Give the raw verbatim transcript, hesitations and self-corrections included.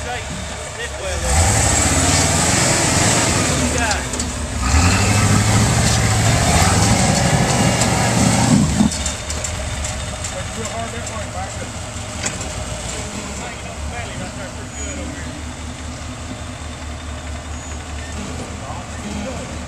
straight this way a little. Yeah. Real hard that one back up. Hanging on the belly right there pretty good over here. Oh,